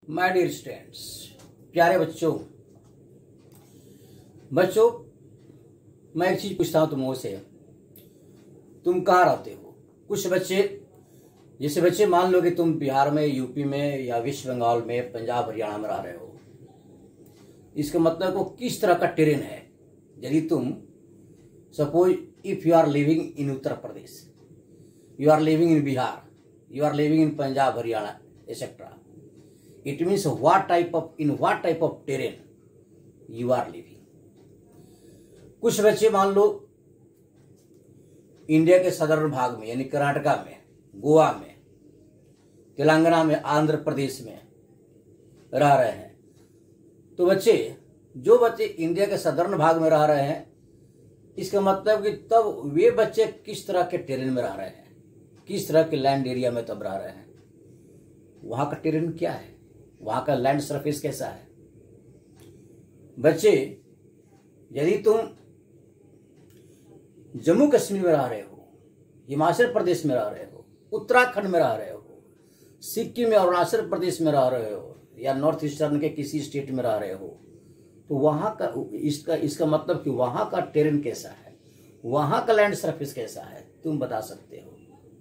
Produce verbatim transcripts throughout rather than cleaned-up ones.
My dear students, प्यारे बच्चों बच्चों मैं एक चीज पूछता हूं तुम से, तुम कहाँ रहते हो? कुछ बच्चे, जैसे बच्चे मान लो कि तुम बिहार में, यूपी में या वेस्ट बंगाल में, पंजाब हरियाणा में रह रहे हो। इसका मतलब वो किस तरह का टेरेन है। यदि तुम suppose if you are living in Uttar Pradesh, you are living in Bihar, you are living in Punjab Haryana etcetera, it means what type of in what type of terrain you are living। कुछ बच्चे मान लो इंडिया के सदर्न भाग में यानी कर्नाटका में, गोवा में, तेलंगाना में, आंध्र प्रदेश में रह रहे हैं। तो बच्चे, जो बच्चे इंडिया के सदर्न भाग में रह रहे हैं, इसका मतलब कि तब वे बच्चे किस तरह के टेरेन में रह रहे हैं, किस तरह के लैंड एरिया में तब रह रहे हैं, वहां का टेरेन क्या है, वहां का लैंड सरफेस कैसा है। बच्चे, यदि तुम जम्मू कश्मीर में रह रहे हो, हिमाचल प्रदेश में रह रहे हो, उत्तराखंड में रह रहे हो, सिक्किम में, अरुणाचल प्रदेश में रह रहे हो, या नॉर्थ ईस्टर्न के किसी स्टेट में रह रहे हो, तो वहां का इसका इसका मतलब कि वहां का टेरेन कैसा है, वहां का लैंड सरफेस कैसा है, तुम बता सकते हो।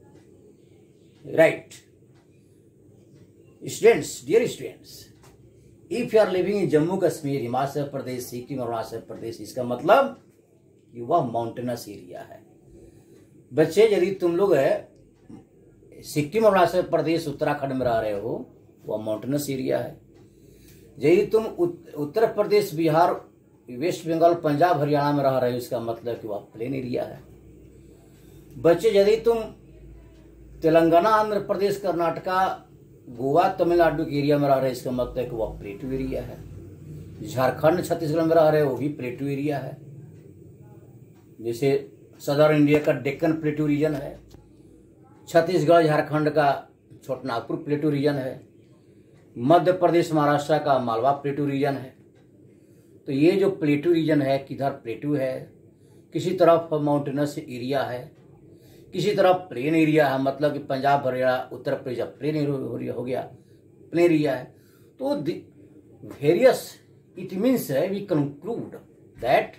Right students, dear students, if you are living in Jammu Kashmir, Himachal Pradesh, Sikkim, Arunachal Pradesh, इसका मतलब कि वह माउंटेनस एरिया है। बच्चे, यदि तुम लोग है सिक्किम, अरुणाचल प्रदेश, उत्तराखंड में रह रहे हो, वह माउंटेनस एरिया है। यदि तुम उत्तर प्रदेश, बिहार, वेस्ट बंगाल, पंजाब हरियाणा में रह रहे हो, इसका मतलब कि वह प्लेन एरिया है। बच्चे, यदि तुम तेलंगाना, आंध्र प्रदेश, कर्नाटका, गोवा, तमिलनाडु के एरिया में रह रहे हैं, इसका मतलब कि वह प्लेटू एरिया है। झारखंड, छत्तीसगढ़ में रह रहे हो, वो भी प्लेटू एरिया है। जैसे सदर्न इंडिया का डेक्कन प्लेटू रीजन है, छत्तीसगढ़ झारखंड का छोटनागपुर प्लेटू रीजन है, मध्य प्रदेश महाराष्ट्र का मालवा प्लेटू रीजन है। तो ये जो प्लेटू रीजन है, किधर प्लेटू है, किसी तरफ माउंटेनस एरिया है, किसी तरह प्लेन एरिया है, मतलब कि पंजाब हरियाणा उत्तर प्रदेश प्लेन एरिया हो गया, प्लेन एरिया है। तो various it means we conclude that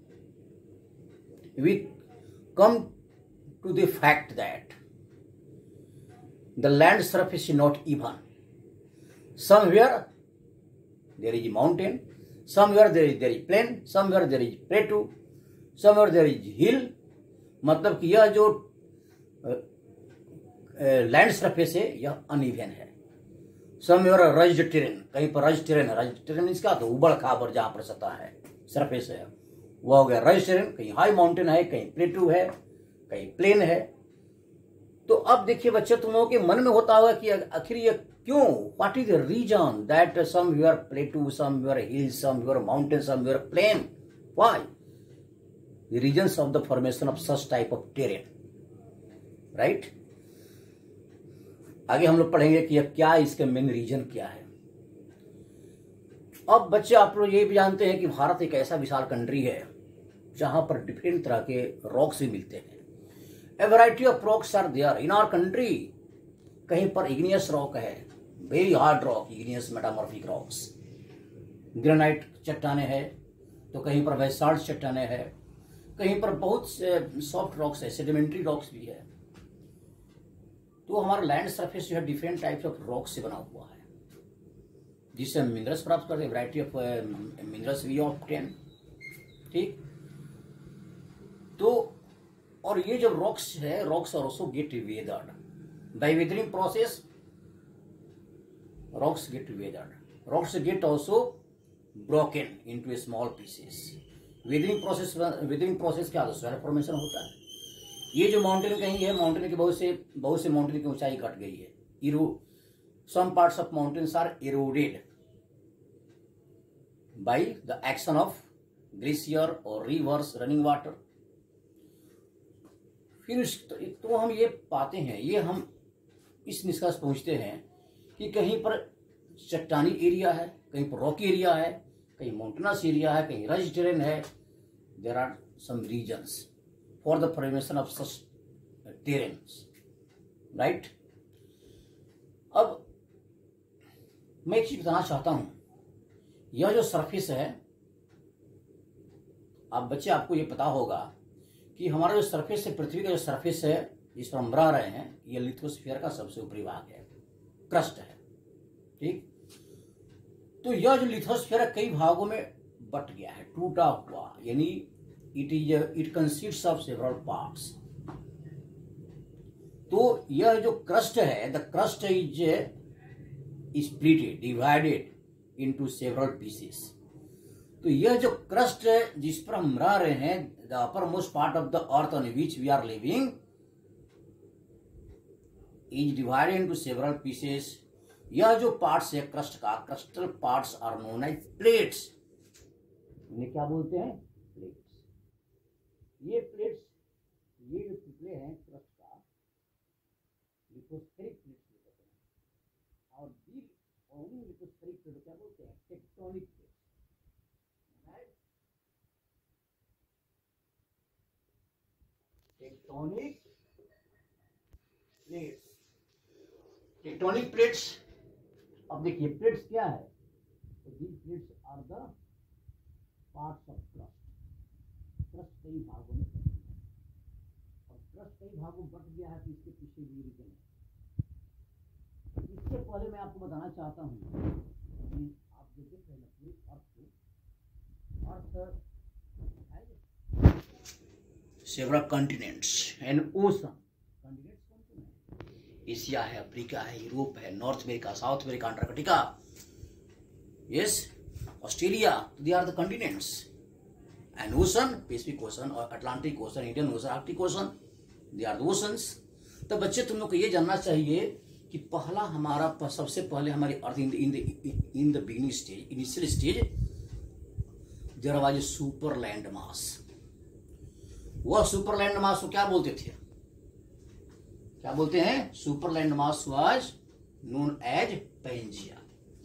we come to the fact that the land surface is not even. Somewhere there is mountain, somewhere there is there is plain, somewhere there is plateau, somewhere there is hill. मतलब कि यह जो land surface है यह uneven है। Somewhere रज्ड terrain, कहीं पर रज्ड terrain है, रज्ड टेरेन इसका तो उबड़ खाबड़ जहां पर सतह है, सरफेस है, वह हो गया रज्ड टेरेन। कहीं हाई माउंटेन है, कहीं प्लेटू है, कहीं प्लेन है। तो अब देखिए बच्चे, तुम लोगों के मन में होता होगा कि आखिर ये क्यों, what is the reason that somewhere plateau, somewhere hill, somewhere mountain, somewhere plain, why the reasons of the formation of such type of terrain. Right right? आगे हम लोग पढ़ेंगे कि यह क्या, इसके मेन रीजन क्या है। अब बच्चे, आप लोग ये भी जानते हैं कि भारत एक ऐसा विशाल कंट्री है जहां पर डिफरेंट तरह के रॉक्स भी मिलते हैं। A variety of rocks are there in our country. कहीं पर इग्नियस रॉक है, very hard rock, igneous metamorphic rocks, granite चट्टाने हैं, तो कहीं पर बेसाल्ट चट्टाने हैं, कहीं पर बहुत सॉफ्ट रॉक्स है, सेडिमेंट्री रॉक्स भी है। तो हमारा लैंड सरफेस जो है डिफरेंट टाइप्स ऑफ रॉक से बना हुआ है, जिससे हम मिनरल्स प्राप्त करते हैं, variety of minerals we obtain. ठीक, तो और ये जो रॉक्स है, rocks are also get weathered by weathering process. Rocks get weathered, rocks get also broken into small pieces. Weathering process, weathering process क्या होता है, फॉर्मेशन होता है। ये जो माउंटेन कहीं है, माउंटेन के बहुत से बहुत से माउंटेन की ऊंचाई घट गई है। इरो some parts of mountains are eroded by the action of glacier और रिवर्स रनिंग वाटर। फिर तो हम ये पाते हैं, ये हम इस निष्कर्ष पहुंचते हैं कि कहीं पर चट्टानी एरिया है, कहीं पर रॉकी एरिया है, कहीं माउंटेनस एरिया है, कहीं रज टेरेन है। There are some reasons for the formation of such terrains, right? अब मैं एक चीज बताना चाहता हूं, यह जो सरफेस है, आप बच्चे आपको ये पता होगा कि हमारा जो सरफेस है, पृथ्वी का जो सरफेस है जिस पर हम रह रहे हैं, यह लिथोस्फीयर का सबसे ऊपरी भाग है, क्रस्ट है। ठीक, तो यह जो लिथोस्फीयर कई भागों में बट गया है, टूटा हुआ, यानी it is it consists of several parts. तो यह जो क्रस्ट है, the crust is splitted, divided into several pieces. तो यह जो क्रस्ट है जिस पर हम रह रहे हैं, the upper most part of the earth on which we are living is divided into several pieces. यह जो पार्ट्स है क्रस्ट का, crustal parts are known as plates. इन्हें क्या बोलते हैं? प्लेट्स। ये प्लेट्स, ये जो टुकड़े हैं क्रस्ट का, लिथोस्फेरिक प्लेट्स कहते हैं। और दी ओनली लिथोस्फेरिक प्लेट क्या बोलते हैं? Tectonic plates. Tectonic plates, tectonic plates. अब देखिए प्लेट्स क्या है, तो these plates are the parts of crust. Crust कई भागों में बट गया है, और क्रस्ट कई भागों में बट गया है, तो इसके पीछे भी रीजन है। इससे पहले मैं आपको बताना चाहता हूँ कि आप जो देख रहे हैं पूरी अर्थ को, earth several continents and ocean. Continents कौन कौन है? एशिया है, अफ्रीका है, यूरोप है, North America, South America, Antarctica, yes, Australia, they are the continents. And ocean, Pacific ocean और Atlantic ocean, Indian ocean, Arctic ocean, they are the oceans. तो बच्चे तुम लोग को ये जानना चाहिए कि पहला हमारा, सबसे पहले हमारी earth in in in the beginning stage, initial stage, there was a super land mass. वह सुपरलैंड मास को क्या बोलते थे? क्या बोलते हैं? Superland mass was known as Pangaea.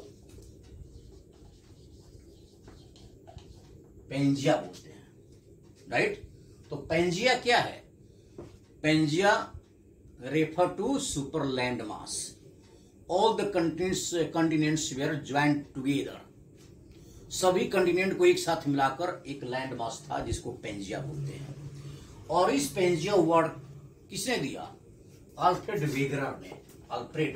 Pangaea बोलते हैं, राइट। तो पेंजिया क्या है? Pangaea refer to superland mass. All the continents continents were joint together. सभी कंटिनेंट को एक साथ मिलाकर एक लैंड मास था जिसको पेंजिया बोलते हैं। और इस पेंजिया वर्ड किसने दिया? अल्फ्रेड वेगनर ने। अल्फ्रेड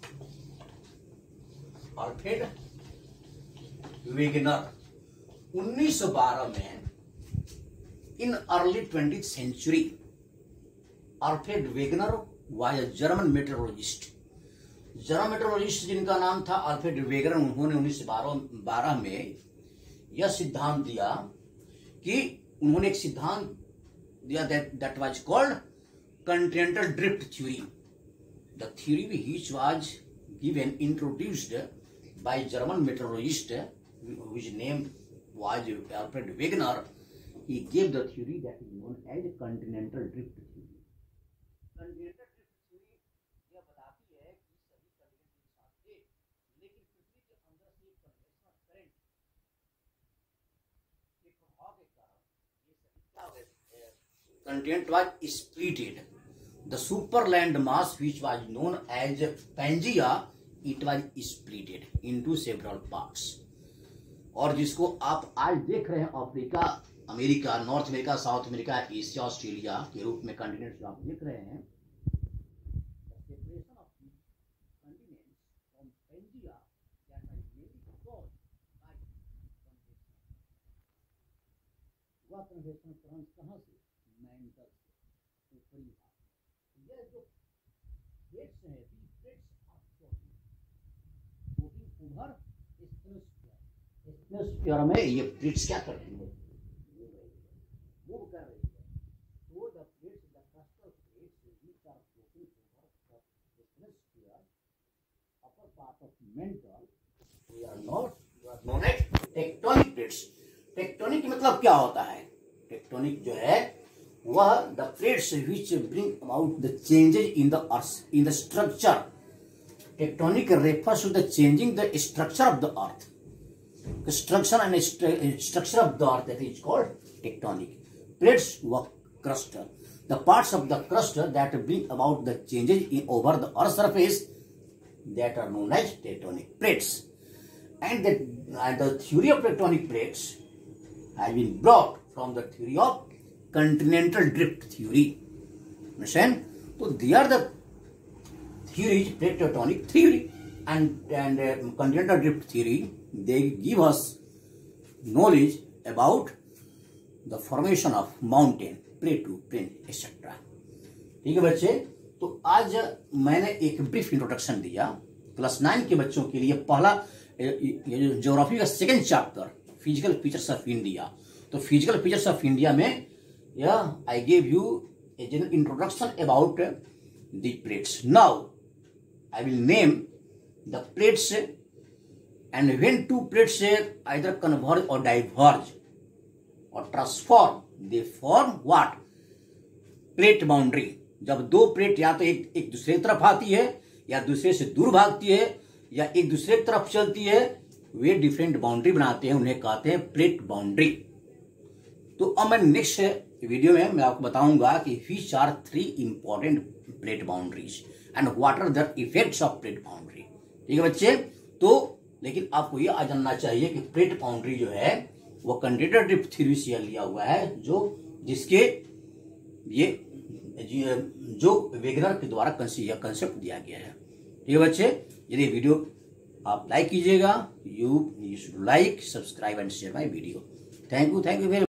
अल्फ्रेड वेगनर उन्नीस सौ बारह में, in early twenty century, Alfred Wegener was a German metrologist. German metrologist जिनका नाम था अल्फ्रेड वेगनर, उन्होंने उन्नीस सौ बारह में यह सिद्धांत दिया कि उन्होंने एक सिद्धांत दिया that that was called continental drift theory. The theory which was given introduced by German meteorologist whose name was Alfred Wegener. He gave the theory that is known as continental drift theory. Continental drift theory यह बताती है कि सभी continent एक साथ थे, लेकिन पृथ्वी के अंदर से एक कन्वेक्शन करंट के प्रभाव के कारण ये सभी क्या हो गए? Continent was splitted. The superland mass, which was known as Pangea, it was splitted into several parts. और जिसको आप आज देख रहे हैं Africa, America, North America, South America, Asia, Australia के रूप में कंटिनेंट्स जो आप देख रहे हैं, separation of the continents from Pangea that was mainly caused by convection. वह कन्वेक्शन करंट कहाँ से? मेंटल से, ऊपरी भाग। यह जो प्लेट्स हैं, these plates are floating, floating over stratosphere. Stratosphere में ये प्लेट्स क्या कर रही है? मूव कर रही है। तो the plates, the crustal plates which are floating over the stratosphere, upper part of mantle, we are not known as tectonic plates. Tectonic मतलब क्या होता है? टेक्टोनिक जो है वह the plates which bring about the changes in the earth, in the structure. Tectonic refers to the changing the structure of the earth. The structure and st structure of the earth, that is called tectonic. Plates were crust. The parts of the crust that bring about the changes in over the earth surface, that are known as tectonic plates. and the and the theory of tectonic plates has been brought from the theory of continental drift theory. Understand? So they are the theories, plate tectonic theory and and uh, continental drift theory. They give us knowledge about the formation of mountain, plateau, plain, et cetera. ठीक है बच्चे, तो आज मैंने एक brief introduction दिया class nine के बच्चों के लिए। पहला ये जो ज्योग्राफी का second chapter physical features of India, तो फिजिकल फीचर्स ऑफ इंडिया में यह I gave you a general introduction about the plates. Now I will name the plates and when two plates either converge और diverge और transform they form what, plate boundary. जब दो plate या तो एक एक दूसरे की तरफ आती है या दूसरे से दूर भागती है या एक दूसरे की तरफ चलती है, वे डिफरेंट बाउंड्री बनाते हैं, उन्हें कहते हैं प्लेट बाउंड्री। तो अब मैं नेक्स्ट वीडियो में मैं आपको बताऊंगा कि which are three important plate boundaries and what are the effects of plate boundary. ठीक है बच्चे, तो लेकिन आपको ये आ जानना चाहिए कि प्लेट बाउंड्री जो है वो कंटिनेंटल ड्रिफ्ट थ्योरी से लिया हुआ है, जो जिसके ये जो वेगनर के द्वारा कंसेप्ट दिया गया है। ठीक है बच्चे, यदि वीडियो आप लाइक कीजिएगा, you you should like, subscribe and share my video. Thank you thank you very